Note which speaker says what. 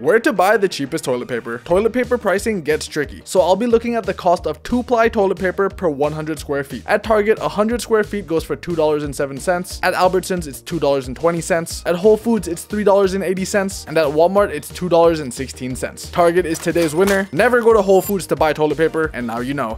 Speaker 1: Where to buy the cheapest toilet paper? Toilet paper pricing gets tricky, so I'll be looking at the cost of 2-ply toilet paper per 100 square feet. At Target, 100 square feet goes for $2.07. At Albertsons, it's $2.20. At Whole Foods, it's $3.80. And at Walmart, it's $2.16. Target is today's winner. Never go to Whole Foods to buy toilet paper, and now you know.